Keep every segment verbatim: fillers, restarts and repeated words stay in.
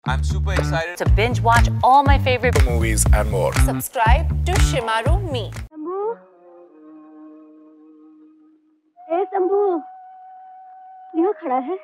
I'm super excited to binge watch all my favorite movies and more. Subscribe to Shemaroo me. Shambhu, ए शंभू, यहाँ खड़ा है?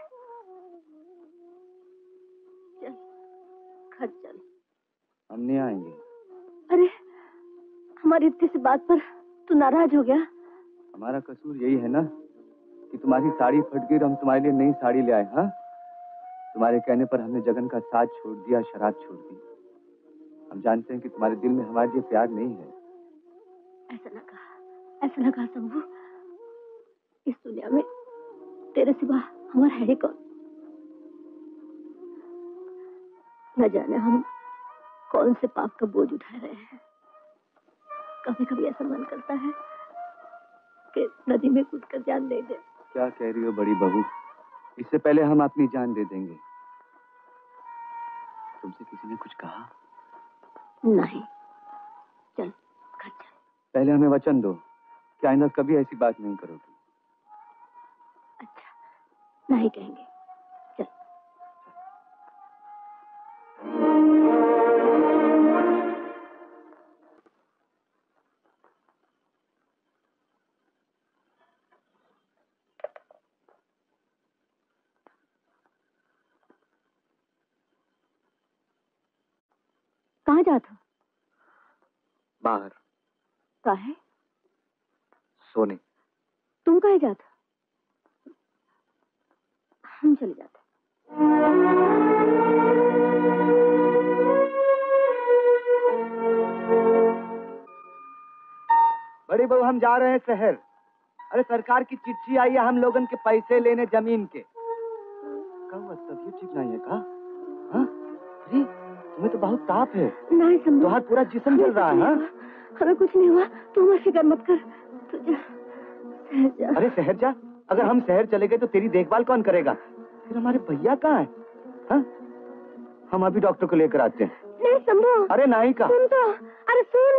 चल, घर चल। हम नहीं आएंगे। अरे, हमारी इतनी सी बात पर तू नाराज हो गया? हमारा कसूर यही है ना कि तुम्हारी साड़ी फट गई और हम तुम्हारे लिए नई साड़ी ले आए। हाँ, तुम्हारे कहने पर हमने जगन का साथ छोड़ दिया, शराब छोड़ दी। हम जानते हैं कि तुम्हारे दिल में हमारे लिए प्यार नहीं है। ऐसा ना कहा, ऐसा ना कहा शंभू। इस दुनिया में तेरे सिवा हमारा है कौन? न जाने हम कौन से पाप का बोझ उठा रहे हैं। कभी कभी ऐसा मन करता है कि नदी में कूदकर जान दे दे। क्या कह रही हो बड़ी बहू? इससे पहले हम अपनी जान दे देंगे। तुमसे किसी ने कुछ कहा? नहीं। चल, घर चल। पहले हमें वचन दो कि आइंदा कभी ऐसी बात नहीं करोगी। अच्छा, नहीं कहेंगे। चल। कहाँ जाता? बाहर। कहाँ है? सोने। तुम कहाँ जाता? हम चले जाते। बड़ी बहू, हम जा रहे हैं शहर। अरे सरकार की चिट्ठी आई है हम लोगन के पैसे लेने जमीन के। क्या हुआ? तबीयत ठीक नहीं है का? हाँ? अरे तुम्हें तो बहुत ताप है। नहीं शंभू, तुम्हारा पूरा जिस्म जल रहा है। हाँ? हमें कुछ नहीं हुआ, तुम हमें फिक्र मत कर। तू जा, शहर जा। अरे शहर जा? अगर हम शहर चले गए तो तेरी देखभाल कौन करेगा? फिर हमारे भैया कहाँ है? हाँ? हम अभी डॉक्टर को लेकर आते हैं। नहीं शंभू। अरे नहीं का। सुन तो, अरे सुन।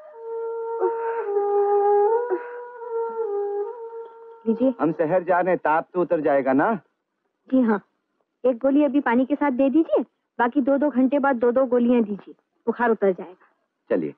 लीजिए। हम शहर जा रहे हैं, ताप तो उतर जाएगा ना? जी हाँ, एक गोली अभी पानी के साथ दे दीजिए, बाकी दो दो घंटे बाद दो दो गोलियां दीजिए, बुखार उतर जाएगा। चलिए।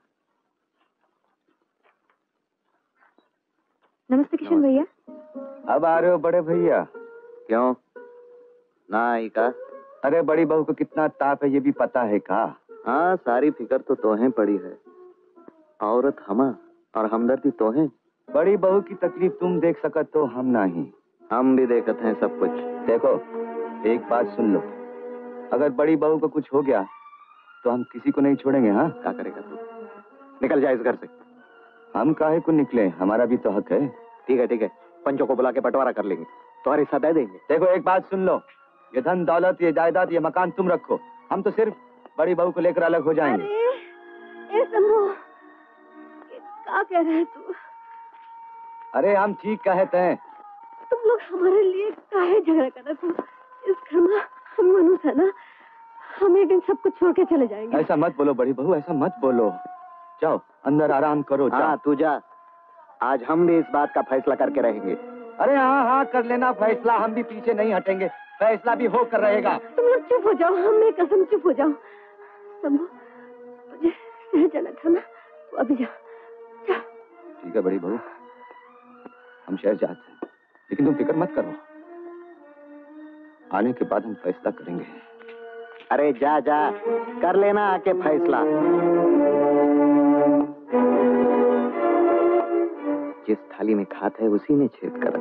नमस्ते किशन भैया। अब आ रहे हो बड़े भैया? क्यों ना आई का? अरे बड़ी बहू को कितना ताप है ये भी पता है का? हाँ, सारी फिक्र तो तोहें पड़ी है। औरत हमा और हमदर्दी तोहें। बड़ी बहू की तकलीफ तुम देख सकत तो हम नहीं। हम भी देखत हैं सब कुछ। देखो, एक बात सुन लो, अगर बड़ी बहू को कुछ हो गया तो हम किसी को नहीं छोड़ेंगे। हाँ? क्या करेगा तू? निकल जाए इस घर से। हम काहे को निकले? हमारा भी तो हक है। ठीक है ठीक है, पंचों को बुला के बंटवारा कर लेंगे, तुम्हारा हिस्सा दे देंगे। देखो एक बात सुन लो, ये धन दौलत, ये जायदाद, ये मकान तुम रखो, हम तो सिर्फ बड़ी बहू को लेकर अलग हो जाएंगे। अरे ए शंभू, क्या कह रहे हैं तू? अरे हम ठीक कहते हैं। तुम लोग हमारे लिए काहे झगड़ा कर रहे हो? इस घर में हम मनुष्य है ना, हम एक दिन सब कुछ छोड़ के चले जाएंगे। ऐसा मत बोलो बड़ी बहू, ऐसा मत बोलो। जाओ अंदर आराम करो। हाँ तू जा, आज हम भी इस बात का फैसला करके रहेंगे। अरे हाँ हाँ कर लेना फैसला, हम भी पीछे नहीं हटेंगे, फैसला भी होकर रहेगा। तुम लोग चुप हो जाओ, हम मेरी कसम चुप हो जाओ। शंभू, तुझे शहर जाना था ना, तो अभी जा, जा। ठीक है बड़ी बहू, हम शहर जाते हैं, लेकिन तुम फिक्र मत करो, आने के बाद हम फैसला करेंगे। अरे जा जा, कर लेना आके फैसला। जिस थाली में खात है उसी में छेद कर।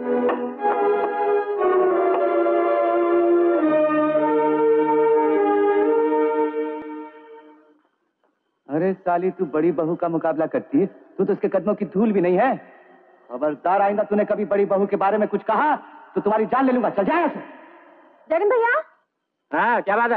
अरे साली, तू बड़ी बहू का मुकाबला करती है? तू तो उसके कदमों की धूल भी नहीं है। खबरदार, आइंदा तूने कभी बड़ी बहू के बारे में कुछ कहा तो तुम्हारी जान ले लूंगा। चल जाए ऐसे। जगन भैया। हाँ क्या बात है?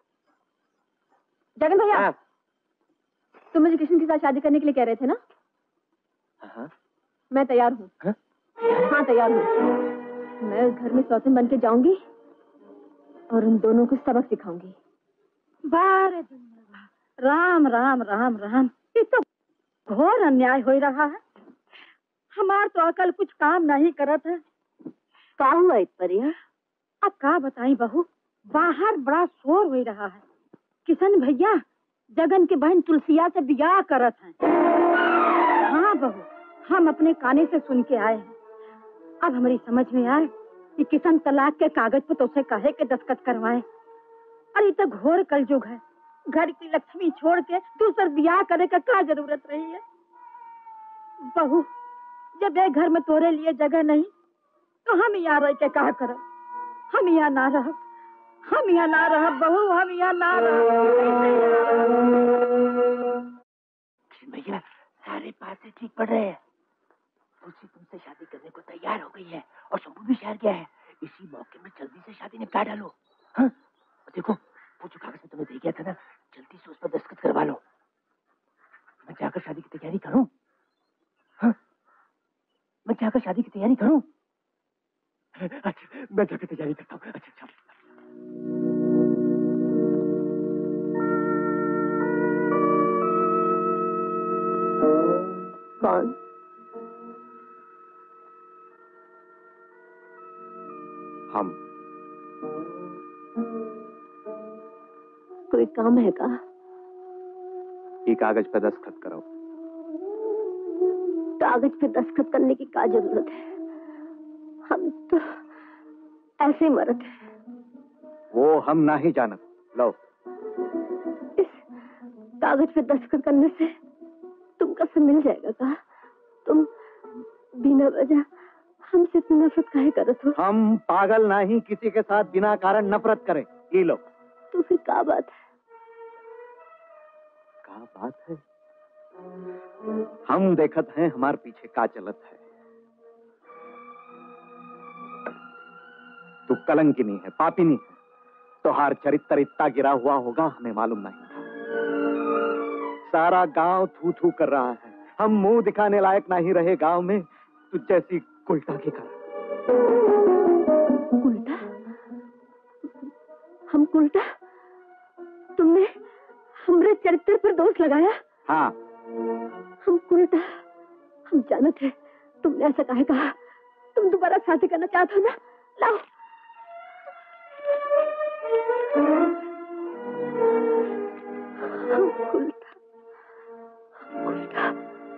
जगन भैया, हाँ। तुम मुझे किशन के साथ शादी करने के लिए कह रहे थे ना? हाँ। मैं तैयार हूँ। हाँ? हाँ तैयार हूँ। मैं उस घर में सौतन बन के जाऊंगी और उन दोनों को सबक सिखाऊंगी। बारे राम राम राम राम, ये तो घोर अन्याय हो रहा है। हमार तो अकल कुछ काम नहीं करत है। का हुआ परिया? अब का बताई बहू, बाहर बड़ा शोर हो रहा है। किशन भैया जगन के बहन तुलसिया से बियाह करत हैं। हाँ बहू, हम अपने काने से सुन के आए हैं। अब हमारी समझ में आए कि किशन तलाक के कागज पर तो उसे कहे के दस्तखत करवाए। अरे तो घोर कलयुग है, घर की लक्ष्मी छोड़ के दूसर बियाह करे का क्या जरूरत रही है। बहू, जब एक घर में तोरे लिए जगह नहीं तो हम यहाँ रह के कहा करब। हम यहाँ ना रह, हम यहाँ ना रह बहू, हम यहाँ ना रह। भैया सारे पासे ठीक पड़ रहे हैं। तुलसी तुमसे शादी करने को तैयार हो गई है और शंभू भी शहर गया है। इसी मौके में जल्दी से शादी निपटा डालो। हाँ? देखो वो जो कागज में तुम्हें दे गया था ना, जल्दी से उस पर दस्तखत करवा लो। मैं जाकर शादी की तैयारी करूं? हाँ? मैं जाकर शादी की तैयारी करूं? अच्छा, मैं जाकर तैयारी करता हूँ। अच्छा अच्छा। कौन? हम। कोई काम है का? ये कागज पे दस्तखत करो। कागज पे दस्तखत करने की क्या जरूरत है? हम तो ऐसे ही मरत है। वो हम ना ही जानत। लो। इस कागज पे दस्तखत करने से तुमका सब मिल जाएगा का? तुम बिना वजह हमसे इतनी नफरत काहे करत हो? हम पागल नहीं किसी के साथ बिना कारण नफरत करें। ये लो। तो फिर क्या बात है? क्या बात है? हम देखत हैं हमारे पीछे का चलत है। तू कलंकिनी है, पापिनी है। तोहार चरित्र इतना गिरा हुआ होगा हमें मालूम नहीं था। सारा गांव थू थू कर रहा है। हम मुंह दिखाने लायक नहीं रहे गांव में तुझ जैसी कुलटा के कारण। कुलटा? हम कुलटा? तुमने हमरे चरित्र पर दोष लगाया? हाँ। हम कुलटा? हम जानते हैं तुमने ऐसा काहे कहा। तुम दोबारा शादी करना चाहते हो ना? लाओ। हम कुलटा, हम कुलटा।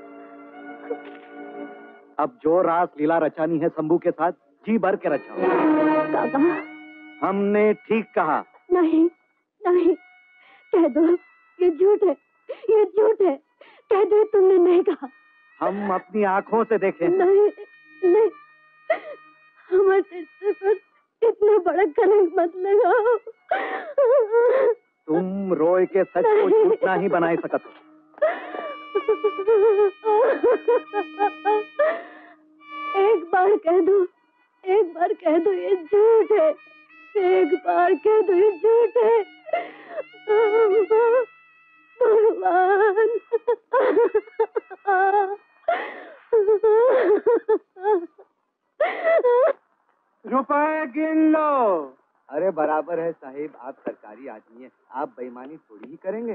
अब जो रास लीला रचानी है शंभू के साथ जी भर के रचाओ। दादा, हमने ठीक कहा। नहीं नहीं, कह दो ये झूठ है, ये झूठ है। कह दो तुमने नहीं कहा। हम अपनी आंखों से देखें। नहीं नहीं, हमारे चरित्र पर इतना बड़ा कलंक मत लगाओ। तुम रोए के सच को झूठ नहीं बनाए सकत हो। एक बार कह दो, एक बार कह दो ये झूठ है। एक बार कह दो ये झूठ है। भगवान। रुपए गिन लो। अरे बराबर है साहिब, आप सरकारी आदमी हैं, आप बेईमानी थोड़ी ही करेंगे।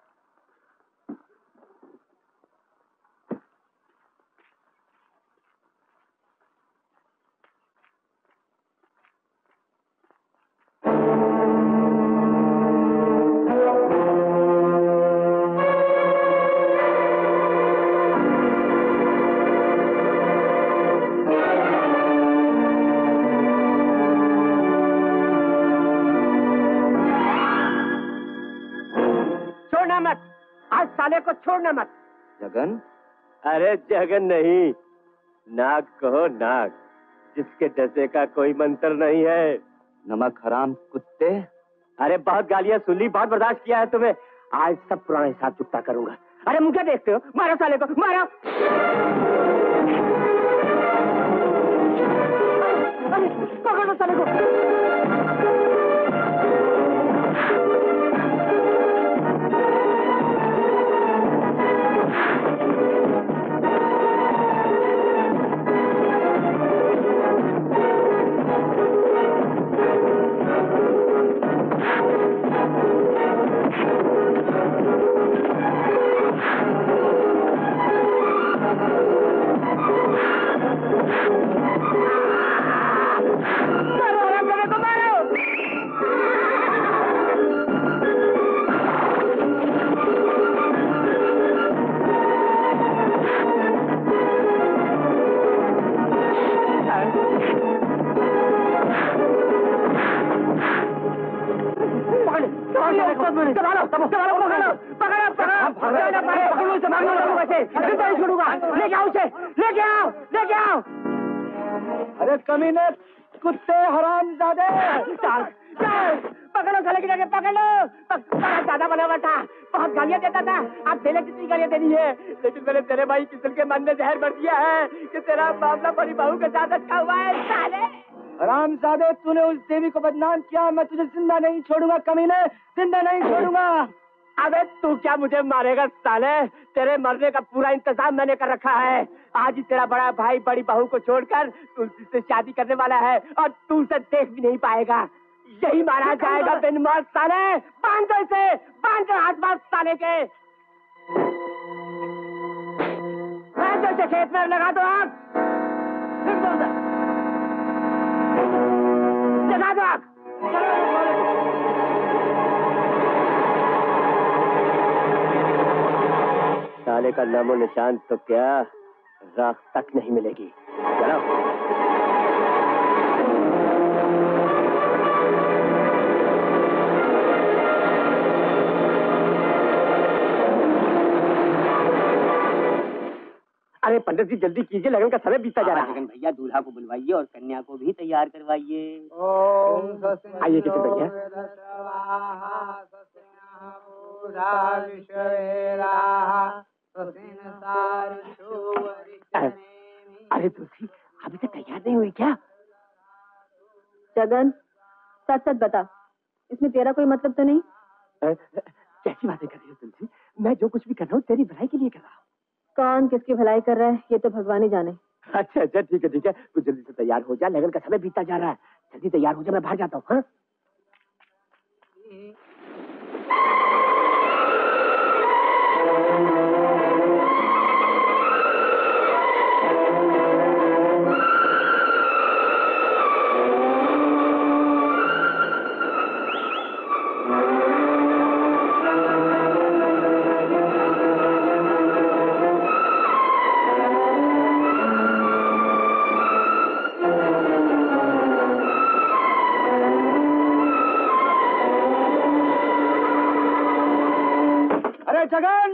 साले को छोड़ना मत। जगन? अरे जगन नहीं, नाग कहो नाग, जिसके डसे का कोई मंत्र नहीं है। नमक हराम कुत्ते। अरे बहुत गालियां सुन ली, बहुत बर्दाश्त किया है तुम्हें। आज सब पुराने हिसाब चुकता करूंगा। अरे मुझे देखते हो? मारो साले को, मारो। पकड़ो साले को। लेके आओ उसे, लेके आओ, लेके आओ। अरे कमीने, कुत्ते हरामजादे, पकड़ो गले की जगह, पकड़ो। ज्यादा बना हुआ था, बहुत गालियां देता था। आप तेरे कितनी गालियां देनी है, लेकिन मैंने तेरे भाई किशन के मन में जहर भर दिया है कि तेरा मामला बड़ी बहू के साथ अटका हुआ है। साले हरामजादे, तूने उस देवी को बदनाम किया, मैं तुझे जिंदा नहीं छोड़ूंगा कमीने, जिंदा नहीं छोड़ूंगा। अबे तू क्या मुझे मारेगा साले? तेरे मरने का पूरा इंतजाम मैंने कर रखा है। आज ही तेरा बड़ा भाई बड़ी बहू को छोड़कर तुलसी से शादी करने वाला है और तू उसे देख भी नहीं पाएगा। यही मारा जाएगा बिन मौत साले। बांध दो इसे, बांध दो हाथ बात साले के। बांध दो इसे, खेत में लगा दो आग, लगा दो आग। साले का नामो निशान तो क्या राख तक नहीं मिलेगी। चलो अरे पंडित जी जल्दी कीजिए, लगन का समय बीतता जा रहा है। जगन भैया दूल्हा को बुलवाइए और कन्या को भी तैयार करवाइए। आइए किशन भैया। अरे तुलसी अभी तक तैयार नहीं हुई क्या? जगन सच सच बता, इसमें तेरा कोई मतलब तो नहीं? कैसी बातें कर रही हो तुलसी? मैं जो कुछ भी कर रहा हूँ तेरी भलाई के लिए कर रहा हूँ। कौन किसकी भलाई कर रहा है ये तो भगवान ही जाने। अच्छा अच्छा ठीक है ठीक है, तू जल्दी से तैयार हो जा, लगन का समय बीतता जा रहा है। जल्दी तैयार हो जा, मैं बाहर जाता हूँ। हाँ जगन,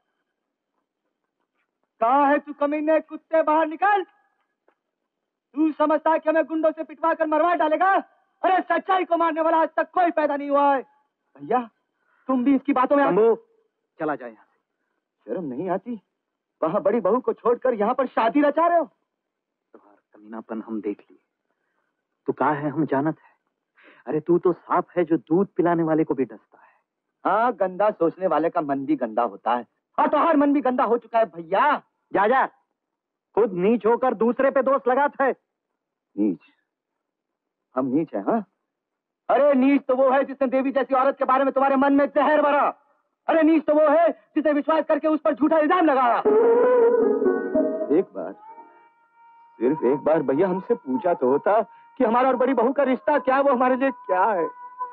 कहाँ है तू कमीने कुत्ते? बाहर निकल। तू समझता है कि हमें गुंडों से पिटवा कर मरवा डालेगा? अरे सच्चाई को मारने वाला आज तक कोई पैदा नहीं हुआ है। भैया तुम भी इसकी बातों में शंभू, चला जाए यहाँ से। शर्म नहीं आती? वहाँ बड़ी बहू को छोड़कर यहाँ पर शादी रचा रहे हो। तुम्हारा कमीनापन हम देख लिए। तू कहाँ है हम जानत है। अरे तू तो सांप है जो दूध पिलाने वाले को भी डसता है। हाँ, गंदा सोचने वाले का मन भी गंदा होता है और तो हर मन भी गंदा हो चुका है भैया। जा जा, खुद नीच होकर दूसरे पे दोष लगाता है। नीच? हम नीच हैं? हाँ, अरे नीच तो वो है जिसने देवी जैसी औरत के बारे में तुम्हारे मन में जहर भरा। अरे नीच तो वो है जिसे विश्वास करके उस पर झूठा इल्जाम लगाया। एक बार, सिर्फ एक बार भैया हमसे पूछा तो होता कि हमारा और बड़ी बहू का रिश्ता क्या है, वो हमारे लिए क्या है।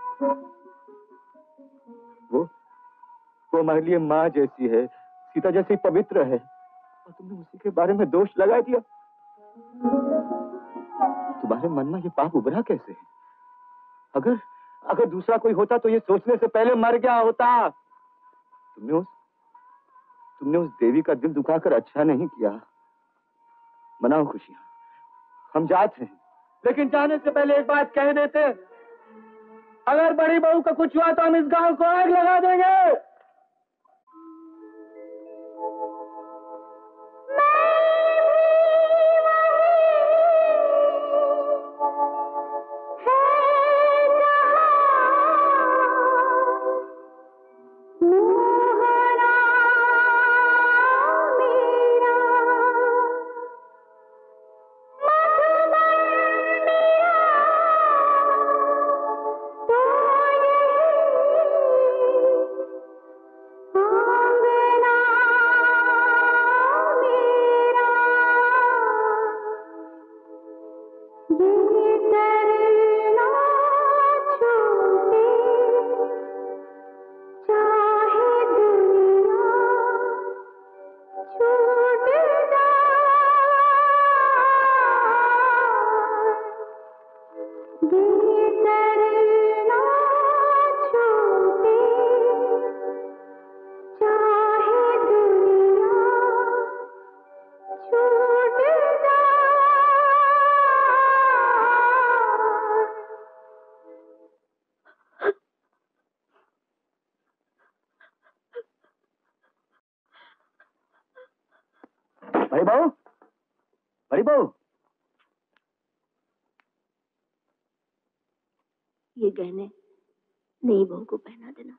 वो वो हमारे लिए माँ जैसी है, सीता जैसी पवित्र है, और तुमने उसी के बारे में दोष लगा दिया। तुम्हारे मन में ये पाप उभरा कैसे है? अगर अगर दूसरा कोई होता तो ये सोचने से पहले मर गया होता। तुमने उस तुमने उस देवी का दिल दुखाकर अच्छा नहीं किया। मनाओ खुशियां, हम जाते हैं, लेकिन जाने से पहले एक बात कह देते, अगर बड़ी बहू का कुछ हुआ तो हम इस गांव को आग लगा देंगे। बड़ी बहू, बड़ी बहू, ये गहने नई बहू को पहना देना।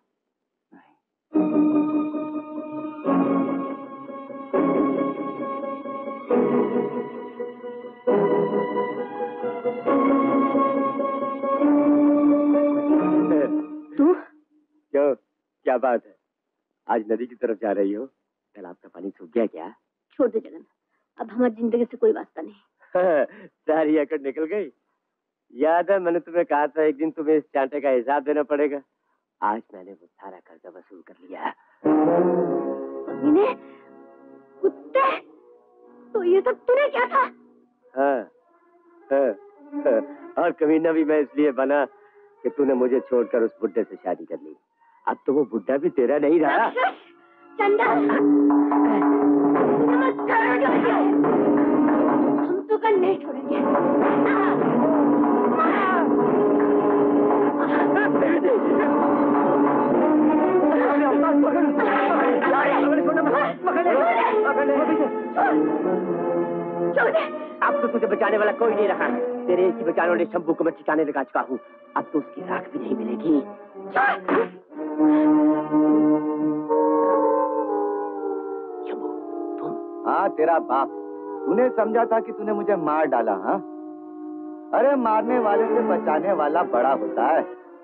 तू क्यों, क्या बात है? आज नदी की तरफ जा रही हो? तालाब का पानी सूख गया क्या? छोड़ दे जगन, अब हमारी जिंदगी से कोई वास्ता नहीं। सारी अकड़ निकल गई। याद है मैंने तुम्हें कहा था एक दिन तुम्हें इस चांटे का हिसाब देना पड़ेगा। आज मैंने वो सारा कर्जा वसूल कर लिया। ने कुत्ते, तो ये सब तूने क्या था? हाँ, हाँ, हाँ, और कमीना भी मैं इसलिए बना कि तूने मुझे छोड़कर उस बुड्ढे से शादी कर ली। अब तो वो बुड्ढा भी तेरा नहीं रहा। चंदा, हम तो कल नहीं छोड़ेंगे। अब तो तुझे बचाने वाला कोई नहीं रहा। तेरे एक ही बचाने वाले शंभू को मैं ठिकाने लगा चुका हूँ। अब तो उसकी राख भी नहीं मिलेगी। शंभू, तुम? हाँ, तेरा बाप। तूने समझा था कि तूने मुझे मार डाला, हाँ? अरे मारने वाले से बचाने वाला बड़ा होता है।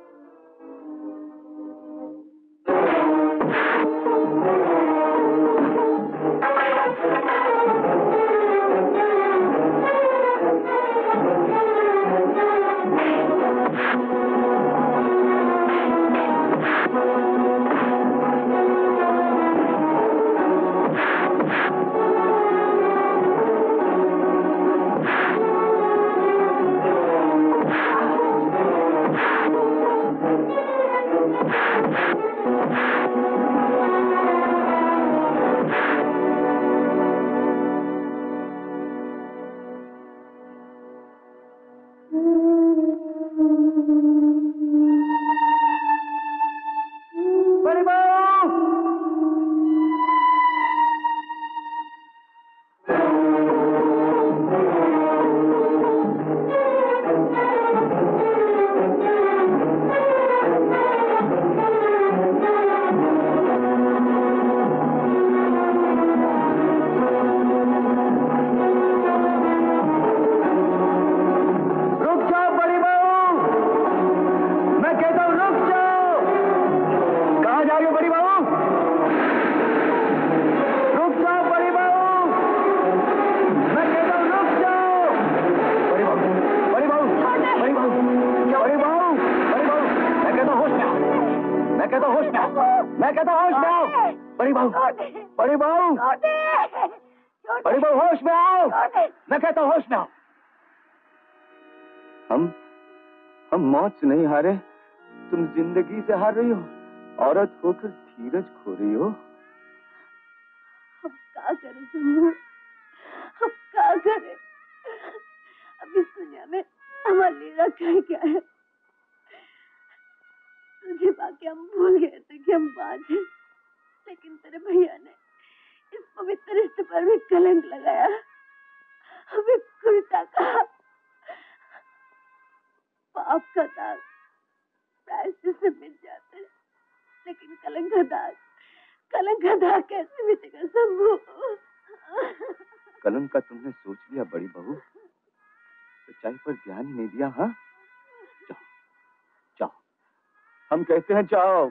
नहीं हारे, तुम जिंदगी से हार रही हो। औरत होकर धीरज खो रही हो। अब क्या करें शंभू, अब क्या करें? अब इस दुनिया में हमारे लिए रखा क्या है? तुझे बाकी हम भूल गए थे कि हम बाज हैं, लेकिन तेरे भैया ने इस पवित्र रिश्ते पर भी कलंक लगाया। हमें उल्टा कहा। पाप का दाग प्रायश्चित से मिट जाते, लेकिन कलंक का दाग, कलंक का दाग कैसे मिटेगा शंभू? कलंक का तुमने सोच लिया बड़ी बहू, सच्चाई पर ध्यान ही नहीं दिया। हाँ, जाओ जाओ, हम कहते हैं जाओ।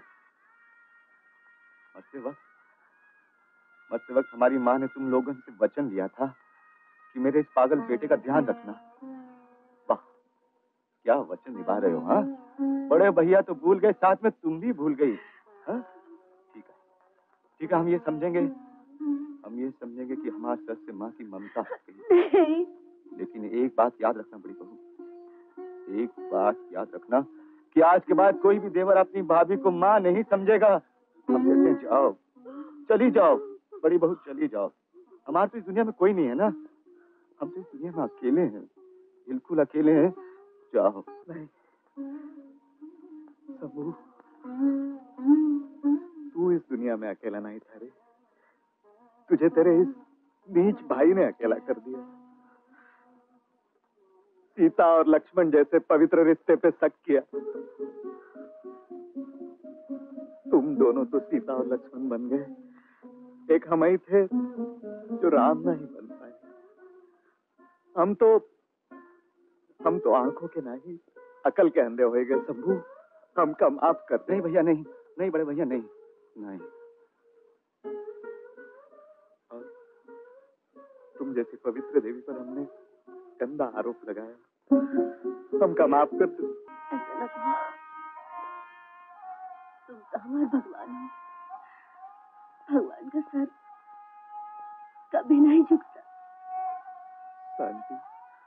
मरते वक्त मरते वक्त हमारी माँ ने तुम लोगों से वचन लिया था कि मेरे इस पागल बेटे का ध्यान रखना। वाह, क्या वचन निभा रहे हो। हाँ, बड़े भैया तो भूल गए, साथ में तुम भी भूल गई। हाँ, ठीक है ठीक है, हम ये समझेंगे हम ये समझेंगे कि हमारे सर से माँ की ममता हट गई। लेकिन एक बात याद रखना बड़ी बहू, एक बात याद रखना कि आज के बाद कोई भी देवर अपनी भाभी को माँ नहीं समझेगा। हम कहते हैं जाओ, चली जाओ बड़ी बहू, चली जाओ। हमारे तो इस दुनिया में कोई नहीं है ना, हम तो इस दुनिया में अकेले हैं, बिल्कुल अकेले हैं। जाओ। नहीं शंभू, तू इस दुनिया में अकेला नहीं था रे। तुझे तेरे इस नीच भाई ने अकेला कर दिया। सीता और लक्ष्मण जैसे पवित्र रिश्ते पे शक किया। तुम दोनों तो सीता और लक्ष्मण बन गए। एक हम ही थे जो राम नहीं बन पाए। हम तो हम तो आंखों के नहीं अकल के अंधे हो गए। शंभू, हमका माफ कर। नहीं भैया, नहीं नहीं बड़े भैया, नहीं नहीं। और तुम जैसी पवित्र देवी पर हमने गंदा आरोप लगाया। हमका माफ कर दो। ऐसा ना कहो, तुम तो हमारे भगवान हो। भगवान का सर कभी नहीं झुकता। शांति,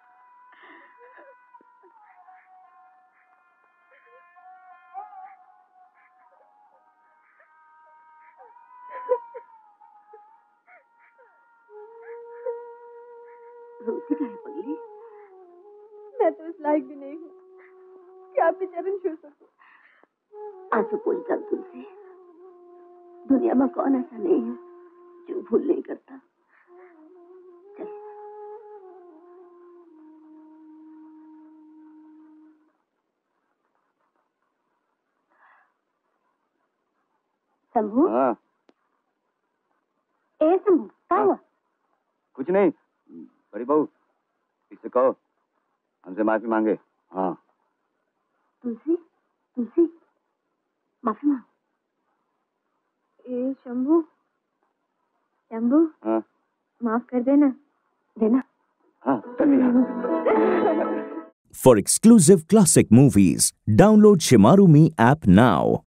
रोती काहे पगली? मैं तो इस लायक भी नहीं हूँ कि आपके चरण छू सकूं। आंसू पूरी कर तुमसे। दुनिया में कौन ऐसा नहीं है जो भूल नहीं करता। चल। शंभू? हाँ। ए शंभू, क्या हुआ? कुछ नहीं, बड़ी बहू इससे कहो हमसे माफी मांगे। हाँ। तुलसी, तुलसी, माफी मांग। ए शंभू, शंभू, हाँ। माफ कर देना, देना। हाँ, कर दिया। For exclusive classic movies, download Shemaroo Me app now.